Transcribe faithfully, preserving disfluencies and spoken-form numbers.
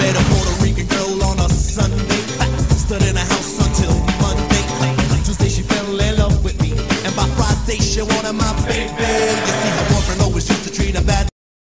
Met a Puerto Rican girl on a Sunday. Stood in a house until Monday. Tuesday she fell in love with me, and by Friday she wanted my baby.